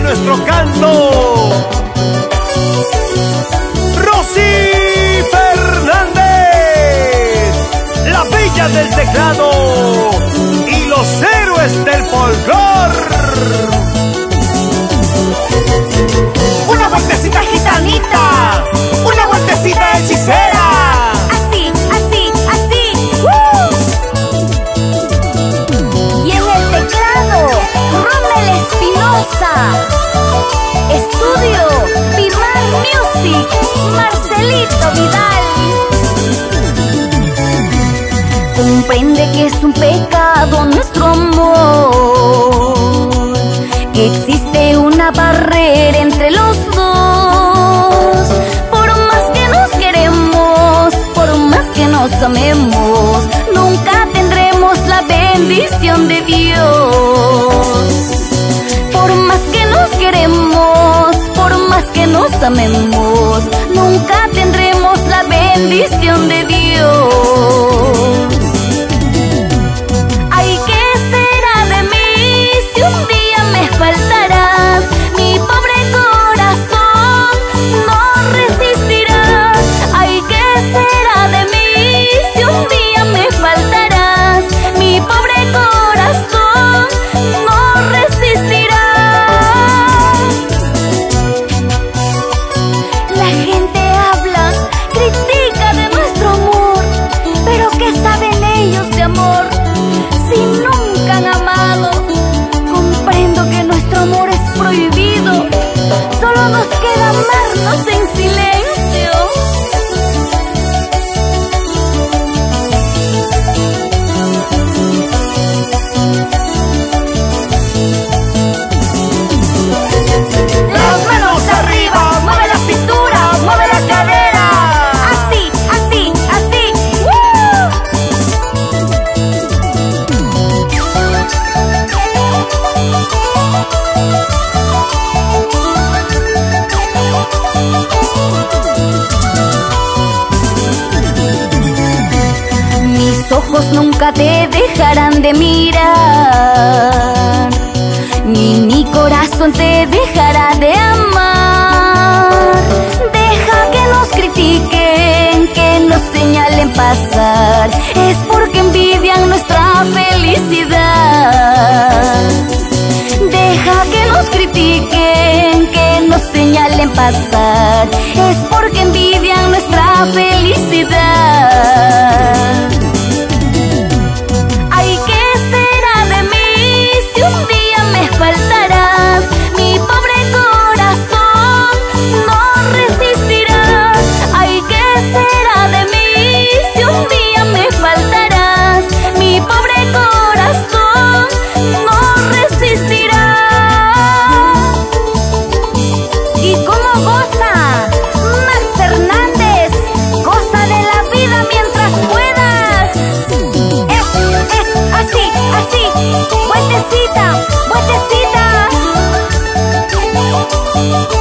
nuestro canto. Rosy Fernández, la bella del teclado y los héroes del folclor. Una vueltecita gitanita, una vueltecita hechicera. Así, así, así. Y en el teclado, Rommel Espinosa. Estudio, Vimar Music, Marcelito Vidal. Comprende que es un pecado nuestro amor, que existe una barrera entre los dos. Por más que nos queremos, por más que nos amemos, nunca tendremos la bendición de Dios. Por más que nos queremos, por más que nos amemos, nunca tendremos la bendición de Dios. Ay, ¿qué será de mí si un día me faltarás? Mi pobre corazón no resistirá. Ay, ¿qué será de mí si un día me faltarás? Mi pobre corazón no resistirá. La gente habla, critica de nuestro amor, pero ¿qué saben ellos de amor si nunca han amado? Comprendo que nuestro amor es prohibido, solo nos queda amarnos en silencio. Las manos arriba, mueve la cintura, mueve la cadera. Así, así, así. Mis ojos nunca te dejarán de mirar, ni mi corazón te dejará de amar. Deja que nos critiquen, que nos señalen pasar, es porque envidian nuestra felicidad. Deja que nos critiquen, que nos señalen pasar, es porque envidian nuestra felicidad. Ay, ¿qué será de mí si un día me faltarás? Mi pobre corazón no resistirá. Ay, ¿qué será de mí si un día me faltarás? Mi pobre corazón no resistirá. ¿Y cómo goza? Max Fernández, goza de la vida mientras puedas. Es así, así, vueltecita, vueltecita.